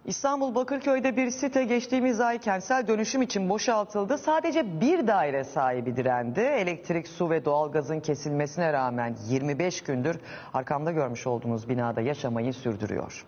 İstanbul Bakırköy'de bir site geçtiğimiz ay kentsel dönüşüm için boşaltıldı. Sadece bir daire sahibi direndi. Elektrik, su ve doğalgazın kesilmesine rağmen 25 gündür arkamda görmüş olduğunuz binada yaşamayı sürdürüyor.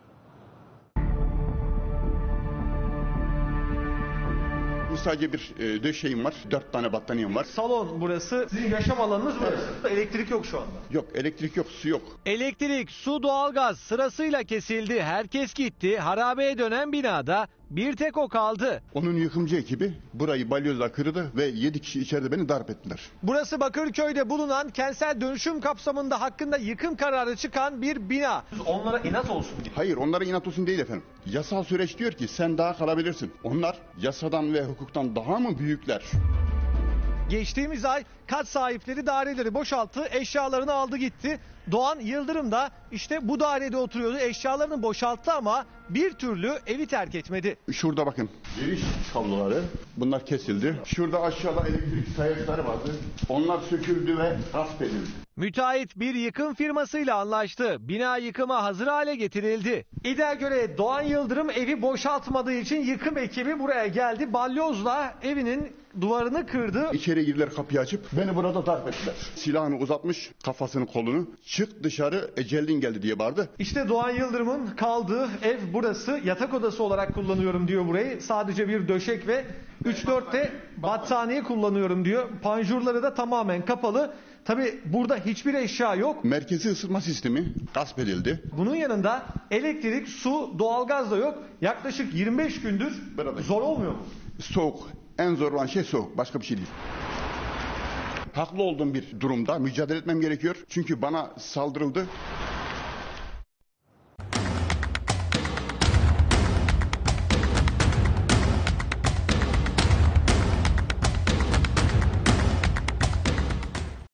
Sadece bir döşeğim var, 4 tane battaniyem var. Salon burası, sizin yaşam alanınız burası. Elektrik yok şu anda. Yok, elektrik yok, su yok. Elektrik, su, doğalgaz sırasıyla kesildi. Herkes gitti. Harabeye dönen binada bir tek o kaldı. Onun yıkımcı ekibi burayı balyozla kırdı ve 7 kişi içeride beni darp ettiler. Burası Bakırköy'de bulunan kentsel dönüşüm kapsamında hakkında yıkım kararı çıkan bir bina. Onlara inat olsun diye. Hayır, onlara inat olsun değil efendim. Yasal süreç diyor ki sen daha kalabilirsin. Onlar yasadan ve hukuktan daha mı büyükler? Geçtiğimiz ay kat sahipleri daireleri boşalttı, eşyalarını aldı gitti. Doğan Yıldırım da işte bu dairede oturuyordu, eşyalarını boşalttı ama bir türlü evi terk etmedi. Şurada bakın, giriş kabloları, bunlar kesildi. Şurada aşağıda elektrik sayaçları vardı. Onlar söküldü ve gasp edildi. Müteahhit bir yıkım firmasıyla anlaştı. Bina yıkıma hazır hale getirildi. İddiaya göre Doğan Yıldırım evi boşaltmadığı için yıkım ekibi buraya geldi. Balyozla evinin duvarını kırdı. İçeri girdiler, kapıyı açıp beni burada darp ettiler. Silahını uzatmış, kafasını kolunu, çık dışarı ecelin geldi diye bağırdı. İşte Doğan Yıldırım'ın kaldığı ev burası. Yatak odası olarak kullanıyorum diyor burayı. Sadece bir döşek ve 3-4 de battaniye kullanıyorum diyor. Panjurları da tamamen kapalı. Tabii burada hiçbir eşya yok. Merkezi ısıtma sistemi gasp edildi. Bunun yanında elektrik, su, doğalgaz da yok. Yaklaşık 25 gündür zor olmuyor mu? Soğuk. En zor olan şey soğuk. Başka bir şey değil. Haklı olduğum bir durumda mücadele etmem gerekiyor. Çünkü bana saldırıldı.